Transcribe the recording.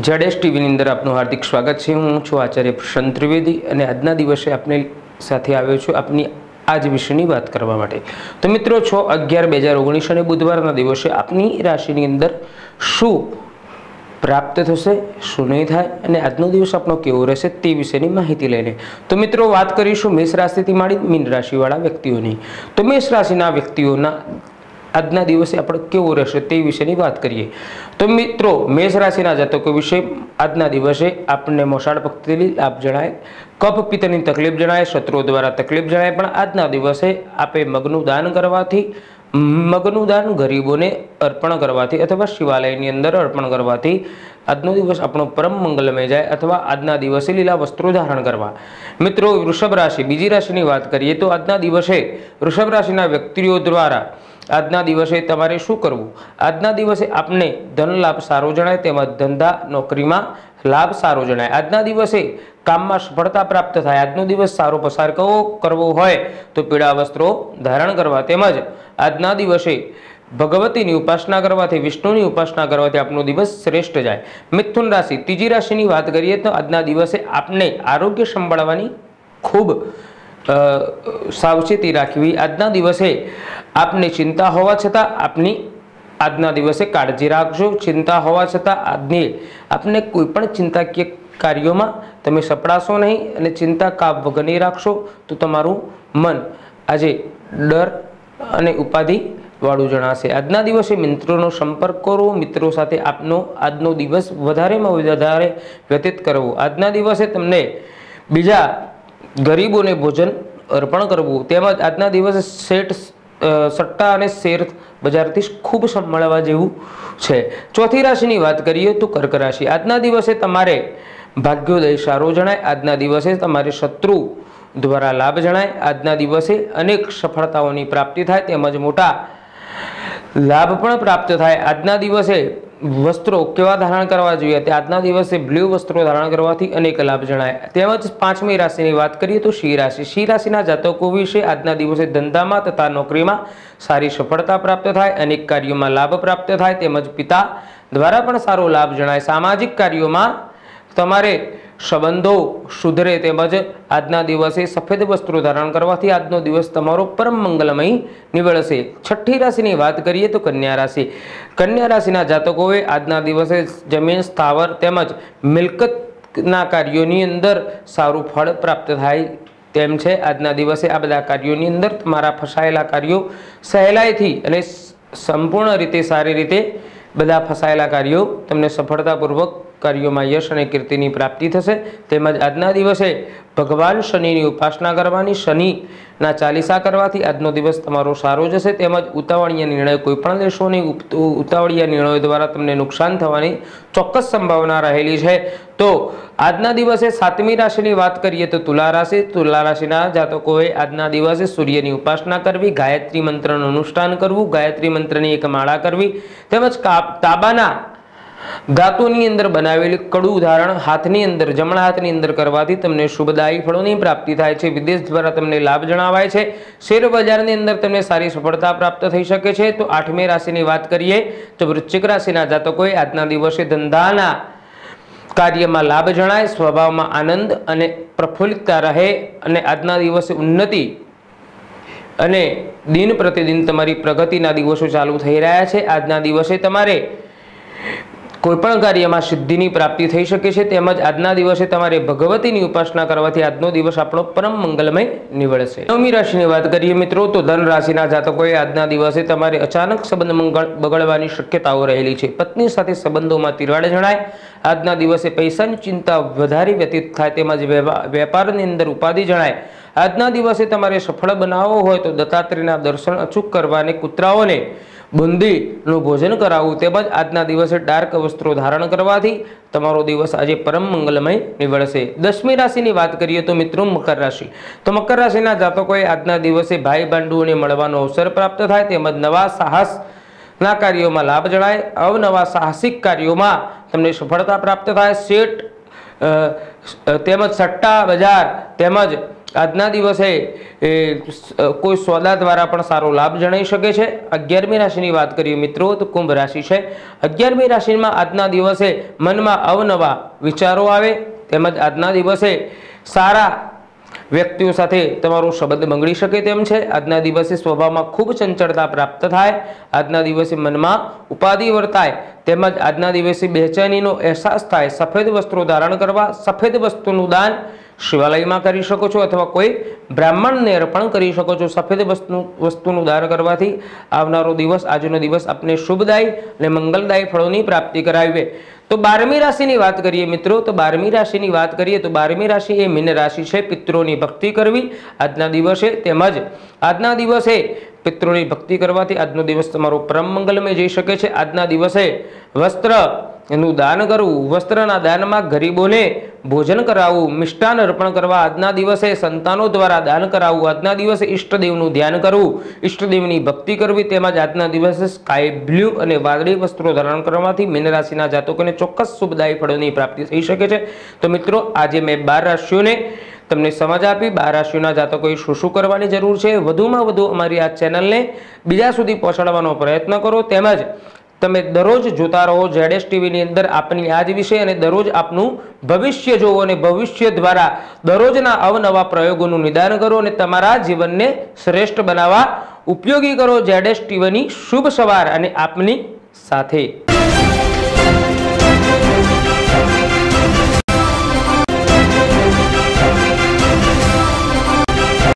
जडेश TV अंदर आपનું हार्दिक स्वागत है। हूँ छू आचार्य प्रशांत त्रिवेदी અને આજના દિવસે આપને સાથે આવ્યો છું આપની आज વિષયની વાત કરવા માટે। તો મિત્રો 6/11/2019 અને બુધવારના દિવસે આપની રાશિની અંદર શું प्राप्त થશે શું નહીં થાય અને આજનો દિવસ આપણો કેવો રહેશે તે વિશેની માહિતી લઈને તો મિત્રો વાત કરીશું મેષ રાશિથી માંડી મીન રાશિવાળા વ્યક્તિઓની। તો મેષ રાશિના વ્યક્તિઓના આજના દિવસે આપણે કેવો રહેશે તે વિશેની વાત કરીએ તો મિત્રો મેષ રાશિના જાતકો વિશે આજના દિવસે આપણને મોસાળ પક્ષથી લાભ જણાય, કફ પિત્તની તકલીફ જણાય, શત્રુઓ દ્વારા તકલીફ જણાય, પણ આજના દિવસે આપે મગનું દાન કરવાથી, મગનું દાન ગરીબોને અર્પણ કરવાથી અથવા શિવાલયની અંદર અર્પણ કરવાથી આજનો દિવસ આપણો પરમ મંગલમય જાય અથવા આજના દિવસે લીલા વસ્ત્રો ધારણ કરવા। મિત્રો વૃષભ રાશિ બીજી રાશિની વાત કરીએ તો આજના દિવસે વૃષભ રાશિના વ્યક્તિઓ દ્વારા આજના દિવસે તમારે શું કરવું? આજના દિવસે આપને ધન લાભ સારો જણાય તેમજ ધંધા નોકરીમાં લાભ સારો જણાય। આજના દિવસે કામમાં સફળતા પ્રાપ્ત થાય। આજનો દિવસ સારો પસાર કરવો હોય તો પીળા વસ્ત્રો ધારણ કરવા તેમજ આજના દિવસે ભગવતીની ઉપાસના કરવાથી, વિષ્ણુની ઉપાસના કરવાથી આપનો દિવસ શ્રેષ્ઠ જાય। મિથુન રાશિ ત્રીજી રાશિની વાત કરીએ તો આજના દિવસે આપને આરોગ્ય સંભાળવાની ખૂબ सावचेती राखवी। आजना दिवसे आपने चिंता होवा छतां आपनी आजना दिवसे काळजी राखजो। चिंता होवा छतां आजनी आपने कोईपण चिंताकीय कार्यों में तमे सपड़ाशो नहीं अने चिंता काप वगरनी राखशो तो तमारुं मन आजे डर अने उपाधि वाळुं जणाशे। आजना दिवसे मित्रोनो संपर्क करो, मित्रों साथे आपनो आजनो दिवस वधारेमां वधारे व्यतीत करवो। आजना दिवसे तमने बीजा गरीबों ने भोजन अर्पण करवू तेमज आजना दिवसे सेठ सट्टा और शेर बजार थी खूब संभाळवा जेवुं छे। चौथी राशि बात करिए तो कर्क राशि आजना दिवसे तमारे भाग्योदय सारो जणाय। आजना दिवसे तमारे शत्रु द्वारा लाभ जणाय। आजना दिवसे अनेक सफलताओनी प्राप्ति थाय तेमज मोटा लाभ पण प्राप्त थाय। आजना दिवसे वस्त्रों केवा धारण करवा जोईए ते आजना दिवसे ब्लू वस्त्रों धारण करवाथी अनेक लाभ जणाय। तेमज पांचमी राशिनी बात करिए तो सिंह राशि सिंह राशिना जातको विषे आजना दिवसे धंधामां तथा नौकरीमां सारी सफलता प्राप्त थाय, अनेक कार्योमां लाभ प्राप्त थाय तेमज पिता द्वारा पण सारो लाभ जणाय। सामाजिक कार्योमां तमारे संबंधों सुधरे तेमज आजना दिवसे सफेद वस्त्रों धारण करवाथी आजनो दिवस तमारो परम मंगलमय निवड़शे। छठी राशिनी बात करिए तो कन्या राशि कन्या राशिना जातकोए आजना दिवसे जमीन स्थावर तेमज मिलकतना कार्योनी अंदर सारू फल प्राप्त थाय तेम छे। आजना दिवसे आ बधा कार्योनी अंदर तमारा फसायेला कार्यों सहेलाईथी अने संपूर्ण रीते सारी रीते बधा फसायेला कार्यों तमने सफलतापूर्वक कार्यों में यश और कीर्ति की प्राप्ति थशे। तेमज आजना दिवसे भगवान शनि की उपासना करवानी, शनि ना चालीसा करवाथी आजनो दिवस तमारो सारो जशे। तेमज उतावळिया निर्णय कोईपण लेशो नहीं, उतावळिया निर्णय द्वारा तमने नुकसान थवानी चोक्कस संभावना रहेली छे। तो आजना दिवसे सातमी राशिनी बात करिए तो तुला राशि तुला राशिना जातकोए आजना दिवसे सूर्यनी उपासना करवी, गायत्री मंत्रनुं अनुष्ठान करवुं, गायत्री मंत्रनी एक माळा करवी तेमज ताबाना धातुनी अंदर बनावेली कड़ू धारण हाथनी अंदर जमणा हाथनी अंदर करवाथी तमने शुभदायी फलोनी प्राप्ति थाय छे। विदेश द्वारा तमने लाभ जणावाय छे। शेर बजारनी अंदर तमने सारी सफलता प्राप्त थई शके छे। तो आठमी राशिनी बात करिए तो वृश्चिक राशिना जातकोए आजना दिवसे धंधाना कार्यमां लाभ जणाय, स्वभावमां आनंद अने प्रफुल्लितता रहे अने आजना दिवसे उन्नति अने दिन प्रतिदिन तमारी प्रगतिना दिवसो चालू थई रह्या छे। आजना दिवसे तमारे कोईपण कार्यमां सिद्धिनी प्राप्ति थई शके छे। तेमज आजना दिवसे तमारे भगवतीनी उपासना करवाथी आजनो दिवस आपणो परम मंगलमय निवड़शे। नवमी राशिनी बात करिए मित्रों तो धन राशिना जातकोए आजना दिवसे तमारे अचानक संबंध बगड़वानी शक्यताओ रहेली छे। पत्नी साथे संबंधोमां तिराड़ जणाय। आजना दिवसे पैसानी चिंता वधारे व्यतीत थाय तेमज वेपारनी अंदर उपाधि जणाय। आजना दिवसे तमारे सफल बनावो होय तो दत्तात्रेयना दर्शन अचूक करवा अने कूतराओने बूंदीनुं भोजन करावुं तेमज आजना दिवसे डार्क वस्त्रों धारण करवाथी तमारो दिवस आज परम मंगलमय निवड़शे। दसमी राशिनी बात करिए तो मित्रों मकर राशि तो मकर राशिना जातकोए आजना दिवसे भाई बंधुओने मळवानो अवसर प्राप्त थाय तेमज नवा साहसना कार्योमां लाभ जणाय। अवनवा साहसिक कार्योमां तमने सफलता प्राप्त थाय। सेठ तेमज सट्टा बजार तेमज આજના દિવસે કોઈ સોદા દ્વારા પણ સારો લાભ જણાઈ શકે છે। 11મી રાશિની વાત કરીએ મિત્રો તો કુંભ રાશિ છે। 11મી રાશિમાં આજના દિવસે મનમાં અવનવા વિચારો આવે તેમજ આજના દિવસે સારા વ્યક્તિઓ સાથે તમારો સંબંધ બંગડી શકે તેમ છે। આજના દિવસે સ્વભાવમાં ખૂબ ચંચળતા પ્રાપ્ત થાય। આજના દિવસે મનમાં ઉપાધિ વર્તાય તેમજ આજના દિવસે બેચેનીનો અહેસાસ થાય। સફેદ વસ્ત્રો ધારણ કરવા, સફેદ વસ્તુનું દાન શિવાલયમાં કરી શકો છો અથવા કોઈ બ્રાહ્મણને અર્પણ કરી શકો છો। સફેદ વસ્તુનું દાન કરવાથી આવનારો દિવસ, આજનો દિવસ આપને શુભદાયી અને મંગલદાયી ફળોની પ્રાપ્તિ કરાવે। તો 12મી રાશિની વાત કરીએ મિત્રો તો 12મી રાશિની વાત કરીએ તો 12મી રાશિ એ મીન રાશિ છે। પિતૃઓની ભક્તિ કરવી આજના દિવસે તેમજ આજના દિવસે પિતૃઓની ભક્તિ કરવાથી આજનો દિવસ તમારો પરમ મંગલમય જઈ શકે છે। આજના દિવસે વસ્ત્રનું દાન કરવું, વસ્ત્રના દાનમાં ગરીબોને ભોજન કરાવવું, મિષ્ટાન અર્પણ કરવા, આજના દિવસે સંતાનો દ્વારા દાન કરાવવું, આજના દિવસે ઈષ્ટદેવનું ધ્યાન કરવું, ઈષ્ટદેવની ભક્તિ કરવી તેમજ આજના દિવસે સ્કાય બ્લુ અને વાદળી વસ્ત્રો ધારણ કરવાથી મીન રાશિના જાતકોને ચોક્કસ શુભદાયી ફળોની પ્રાપ્તિ થઈ શકે છે। તો મિત્રો આજે મેં 12 રાશિઓને તમને સમજ આપી 12 રાશિઓના જાતકોએ શું કરવાની જરૂર છે। વધુમાં વધુ અમારી આ ચેનલને બીજા સુધી પહોંચાડવાનો પ્રયત્ન કરો તેમજ તમે દરરોજ જોતા રહો ZS ટીવીની અંદર આપની આજ વિશે અને દરરોજ આપનું ભવિષ્ય જોવો અને ભવિષ્ય દ્વારા દરરોજના અવનવા પ્રયોગોનું નિદાન કરો અને તમારા જીવનને શ્રેષ્ઠ બનાવવા ઉપયોગી કરો। ZS ટીવીની શુભ સવાર અને આપની સાથે।